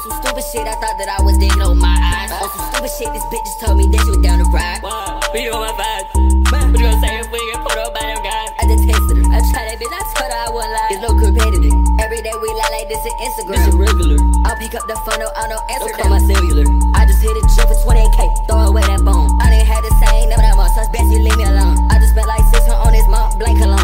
some stupid shit, I thought that I was digging on my eyes. On some stupid shit, this bitch just told me that she was down the ride. But you on my vibe. What you gonna say if we get put up by them guys? I just tested her. I tried that bitch, I told her I wouldn't lie. It's no competitive. Every day we lie like this in Instagram. This is regular. I'll pick up the phone, no, I don't answer. Don't call my cellular. I just hit a jump for 28K, throw away that bone. I didn't have to say no that much, so it's best you leave me alone. I just spent like 600 on this Mont Blanc cologne.